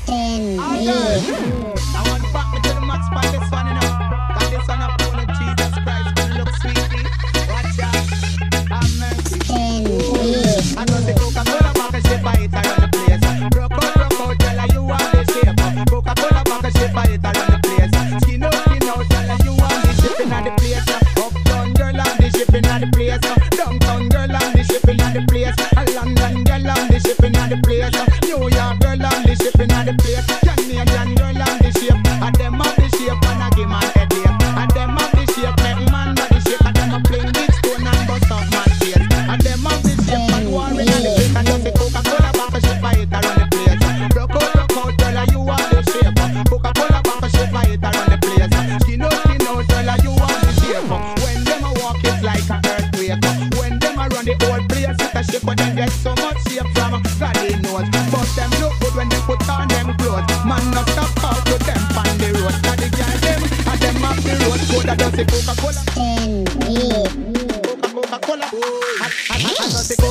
I want to back me to the max by this one, you know. Got this one up on Jesus Christ, gonna look sweetie. Watch out, have mercy. I know the Coca-Cola back and shape, I hit around the place. Broke out, tell her you want the shape. Coca-Cola back and shape, I hit around the place. Skin out, tell her you want the shipping at the place. Uptown girl on the shipping at the place. Downtown girl on the shipping at the place. A London girl on the shipping at the place. New York girl on the shipping at the place. Canadian girl on the shape. And them have the shape and I give man headache. And them have the shape, make man body shape. And them a playing big stone and bust up man face. And them have the shape and warring on the place. And just the Coca-Cola back a shape, I hit around the place. Broke out, tell her you want the shape. Coca-Cola back a shape, I hit around the place. Skin out, tell her you want the shape. When them a walk, it's like a earthquake. When them a run the whole place, it's a shape. But them get so much shape from God they knows. But them look good when they put on them clothes. Man not stop out to them on the road. And the girl them, and them off the road. Code that does the Coca-Cola. Coca-Cola. I does the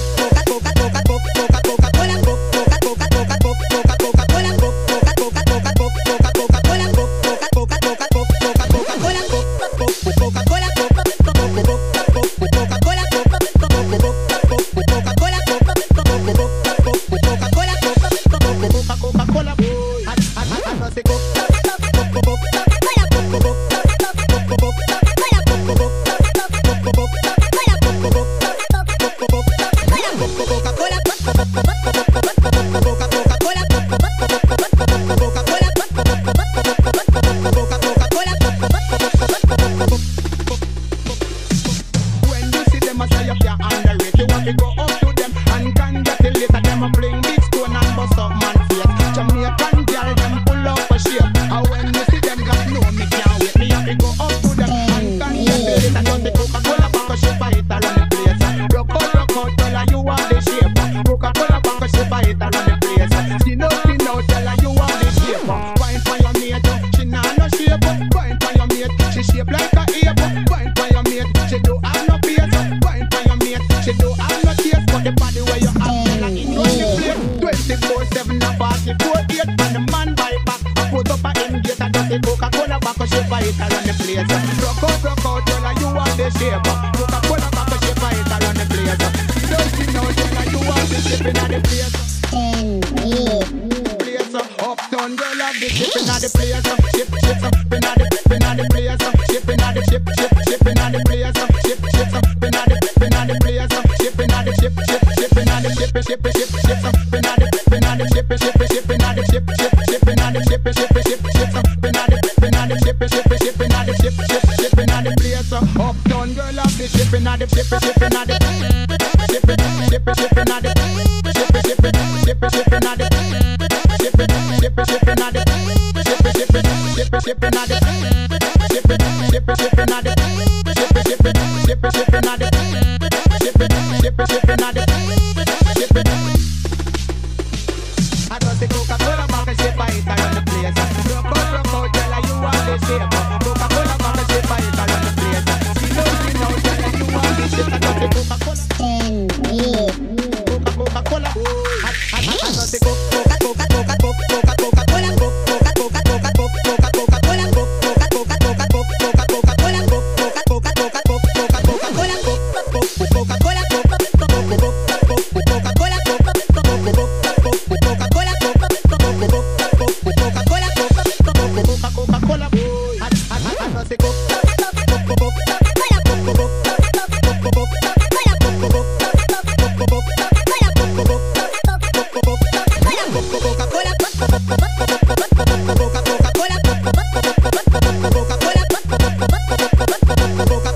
Coca-Cola